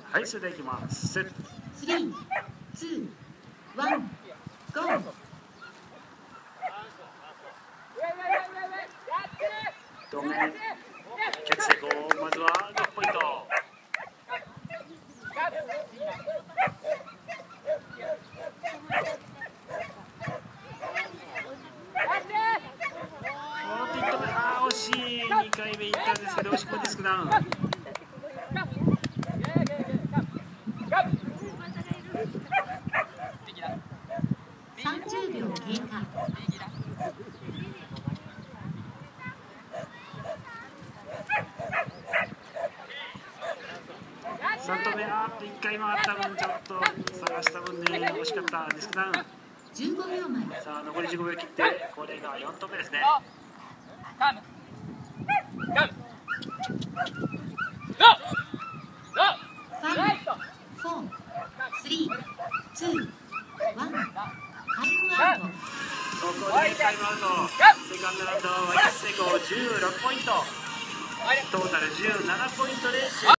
はい、それではいきます。セット。 3、2、1、ゴー。 同面。キャッチ成功。まずは6ポイント。惜しい。2回目いったんですけど、惜しくもディスクダウン。 30秒経過。 3投目、1回回った分、ちょっと探した分で惜しかったディスクダウン。 15秒前。 さあ、残り15秒切って、これが4投目ですね。ここでタイムアウト。セカンドラウンドは1成功16ポイント。トータル17ポイントで終了。